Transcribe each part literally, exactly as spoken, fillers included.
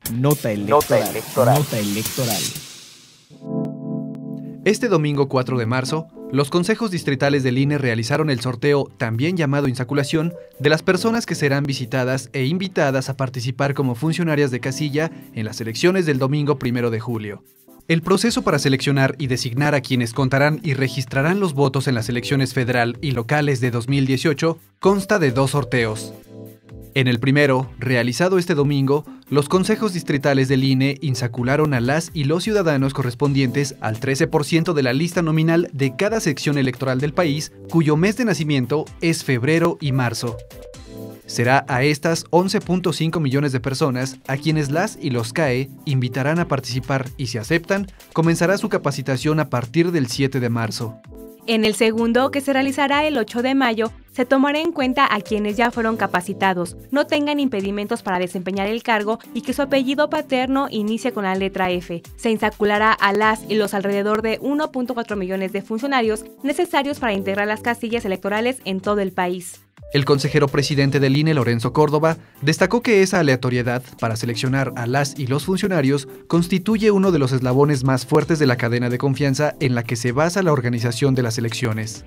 Nota electoral. Nota electoral. Nota electoral. Este domingo cuatro de marzo, los consejos distritales del I N E realizaron el sorteo, también llamado insaculación, de las personas que serán visitadas e invitadas a participar como funcionarias de casilla en las elecciones del domingo primero de julio. El proceso para seleccionar y designar a quienes contarán y registrarán los votos en las elecciones federal y locales de dos mil dieciocho consta de dos sorteos. En el primero, realizado este domingo, los consejos distritales del I N E insacularon a las y los ciudadanos correspondientes al trece por ciento de la lista nominal de cada sección electoral del país, cuyo mes de nacimiento es febrero y marzo. Será a estas once punto cinco millones de personas a quienes las y los C A E invitarán a participar y, si aceptan, comenzará su capacitación a partir del siete de marzo. En el segundo, que se realizará el ocho de mayo, se tomará en cuenta a quienes ya fueron capacitados, no tengan impedimentos para desempeñar el cargo y que su apellido paterno inicie con la letra F. Se insaculará a las y los alrededor de uno punto cuatro millones de funcionarios necesarios para integrar las casillas electorales en todo el país. El consejero presidente del I N E, Lorenzo Córdoba, destacó que esa aleatoriedad para seleccionar a las y los funcionarios constituye uno de los eslabones más fuertes de la cadena de confianza en la que se basa la organización de las elecciones.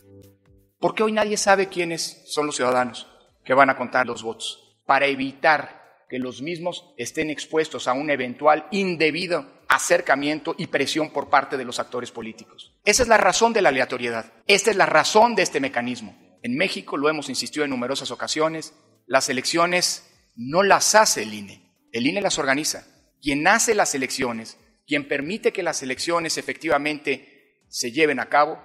Porque hoy nadie sabe quiénes son los ciudadanos que van a contar los votos, para evitar que los mismos estén expuestos a un eventual indebido acercamiento y presión por parte de los actores políticos. Esa es la razón de la aleatoriedad, esta es la razón de este mecanismo. En México, lo hemos insistido en numerosas ocasiones, las elecciones no las hace el I N E, el I N E las organiza. Quien hace las elecciones, quien permite que las elecciones efectivamente se lleven a cabo,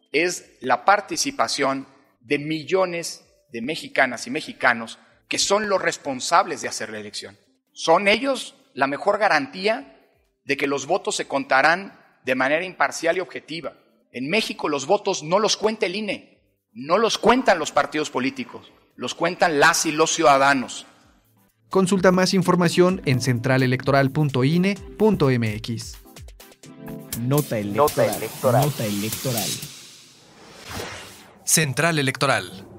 es la participación de millones de mexicanas y mexicanos que son los responsables de hacer la elección. Son ellos la mejor garantía de que los votos se contarán de manera imparcial y objetiva. En México los votos no los cuenta el I N E. No los cuentan los partidos políticos, los cuentan las y los ciudadanos. Consulta más información en central electoral punto i n e punto m x. Nota electoral. Nota electoral. Nota electoral. Central Electoral.